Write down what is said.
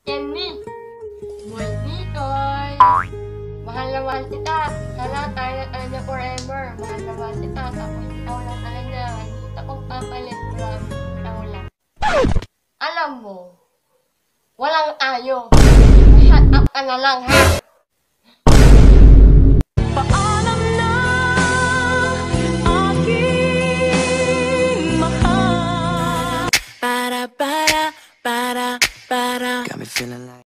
Kenny, boy Titoy, mahal kita. Sana tayo na tayo na forever. Mahal kita. Tapos ikaw lang talaga. Hindi akong papalit. Promise. Ikaw lang. Alam mo, walang tayo. Shut up ka na lang, ha? Paalam na aking mahal. Para. Got me feeling like